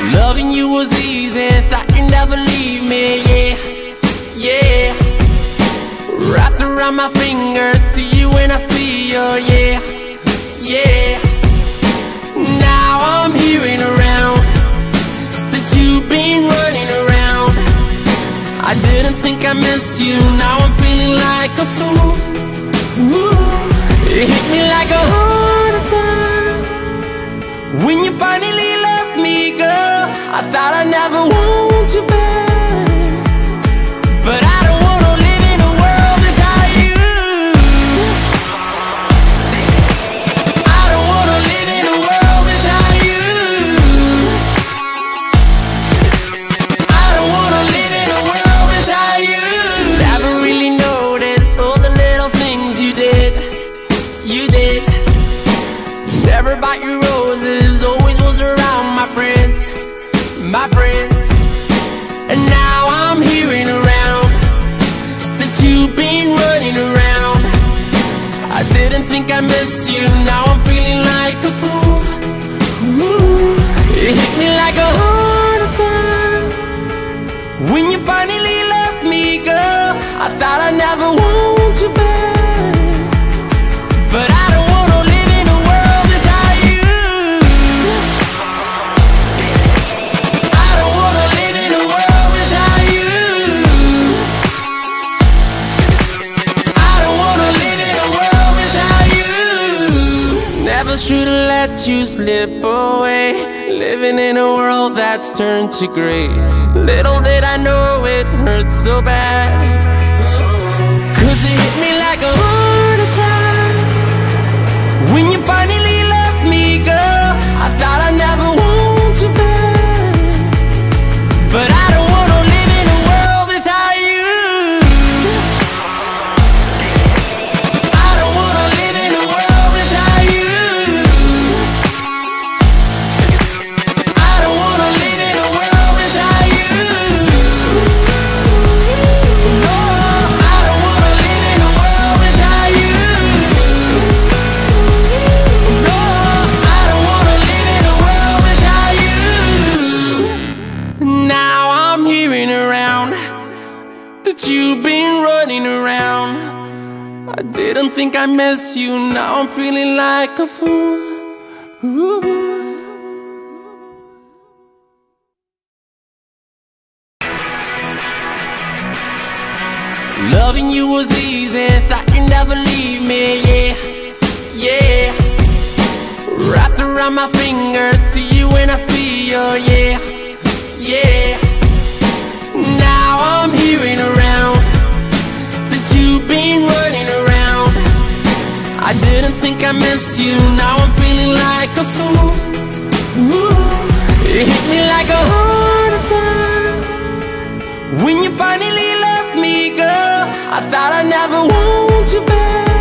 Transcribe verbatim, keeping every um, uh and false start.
Loving you was easy, thought you'd never leave me, yeah, yeah. Wrapped around my finger, see you when I see you, yeah, yeah. Now I'm hearing around that you've been running around. I didn't think I missed you, now I'm feeling like a fool. Ooh, it hit me like a heart attack when you finally left me, girl. I thought I'd never want you back, but I don't wanna live in a world without you. I don't wanna live in a world without you. I don't wanna live in a world without you. Never really noticed all the little things you did, you did. Never bought you roses, always was around my friends, my friends. And now I'm hearing around that you've been running around. I didn't think I missed you, now I'm feeling like a fool. Ooh, it hit me like a heart attack when you finally left me, girl. I thought I'd never want you back, but I don't wanna live in a world without you. I don't wanna live in a world without you. I don't wanna live in a world without you. Never should've let you slip away, living in a world that's turned to gray. Little did I know it hurt so bad, 'cause it hit me like a heart attack when you finally left me, girl. I thought I'd never want you back, but I don't wanna live in a world without you. I don't wanna live in a world without you. I don't wanna live in a world without you. No, I don't wanna live in a world without you. No, I don't wanna live in a world without you. Now I'm hearing around that you've been running around. I didn't think I missed you, now I'm feeling like a fool. Ooh. Loving you was easy, thought you'd never leave me, yeah, yeah. Wrapped around my finger, see you when I see you, yeah, yeah. Now I'm hearing around that you've been running around. I didn't think I missed you, now I'm feeling like a fool. Ooh, it hit me like a heart attack when you finally left me, girl. I thought I'd never want you back,